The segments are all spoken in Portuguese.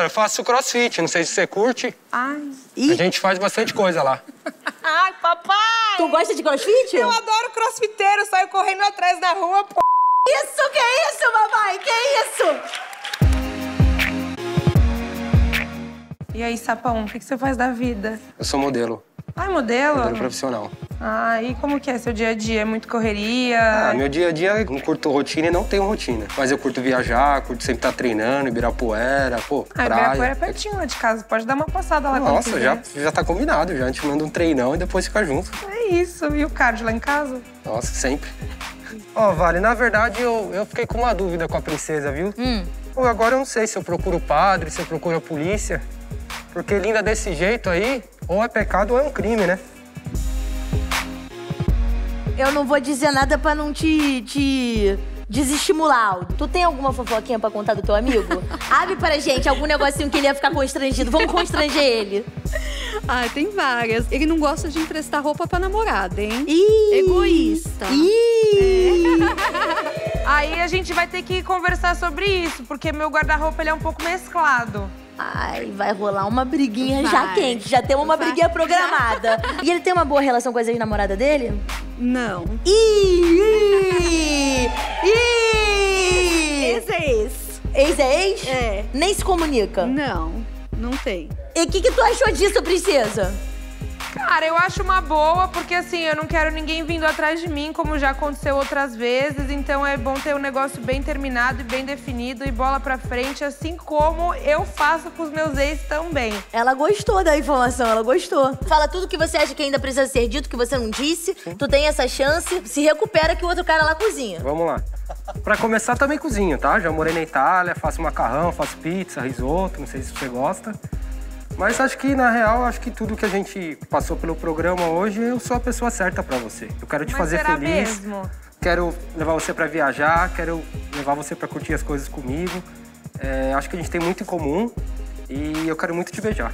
eu faço crossfit, não sei se você curte. Ai. A gente faz bastante coisa lá. Ai, papai! Tu gosta de crossfit? Eu adoro crossfiteiro, saio correndo atrás da rua, pô. Isso, que isso, mamãe? Que isso? E aí, Sapão, o que você faz da vida? Eu sou modelo. Ai, modelo? Modelo profissional. Ah, e como que é seu dia a dia? É muito correria? Meu dia a dia, eu não curto rotina e não tenho rotina. Mas eu curto viajar, curto sempre estar treinando, Ibirapuera, pô, praia. Ibirapuera é pertinho lá de casa, pode dar uma passada lá. Nossa, já tá combinado, já. A gente manda um treinão e depois fica junto. É isso, e o cardio lá em casa? Nossa, sempre. Ó, Vale, na verdade eu fiquei com uma dúvida com a princesa, viu? Pô, agora eu não sei se eu procuro o padre, se eu procuro a polícia. Porque linda desse jeito aí, ou é pecado ou é um crime, né? Eu não vou dizer nada pra não te desestimular, Aldo. Tu tem alguma fofoquinha pra contar do teu amigo? Abre pra gente algum negocinho que ele ia ficar constrangido. Vamos constranger ele. Ah, tem várias. Ele não gosta de emprestar roupa pra namorada, hein? Ih! Egoísta. Ih! Aí a gente vai ter que conversar sobre isso, porque meu guarda-roupa ele é um pouco mesclado. Ai, vai rolar uma briguinha Vai. já quente. Já tem uma briguinha programada. E ele tem uma boa relação com as ex-namoradas dele? Não. Ih! Ih! Esse é ex. Ex é ex? É. Nem se comunica? Não, não tem. E o que tu achou disso, princesa? Cara, eu acho uma boa, porque assim, eu não quero ninguém vindo atrás de mim, como já aconteceu outras vezes. Então é bom ter um negócio bem terminado e bem definido e bola pra frente, assim como eu faço com os meus ex também. Ela gostou da informação, ela gostou. Fala tudo que você acha que ainda precisa ser dito, que você não disse. Sim. Tu tem essa chance, se recupera que o outro cara lá cozinha. Vamos lá. Pra começar, também cozinho, tá? Já morei na Itália, faço macarrão, faço pizza, risoto, não sei se você gosta. Mas acho que, na real, acho que tudo que a gente passou pelo programa hoje, eu sou a pessoa certa pra você. Eu quero te fazer será feliz. Mesmo? Quero levar você pra viajar, quero levar você pra curtir as coisas comigo. Acho que a gente tem muito em comum e eu quero muito te beijar.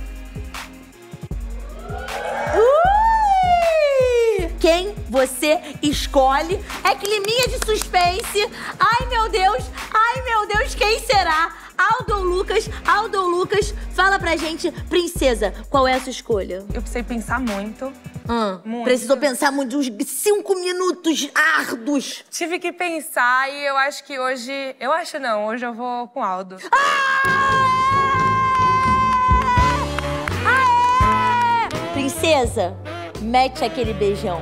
Quem você escolhe é climinha de suspense. Ai, meu Deus, quem será? Aldo ou Lucas, fala pra gente, princesa, qual é a sua escolha? Eu precisei pensar muito. Muito. Precisou pensar muito, uns 5 minutos árduos. Tive que pensar e eu acho que hoje... hoje eu vou com o Aldo. Princesa, mete aquele beijão.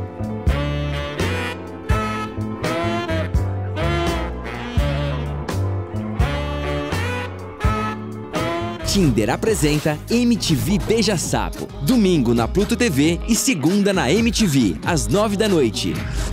Tinder apresenta MTV Beija Sapo. Domingo na Pluto TV e segunda na MTV, às 9 da noite.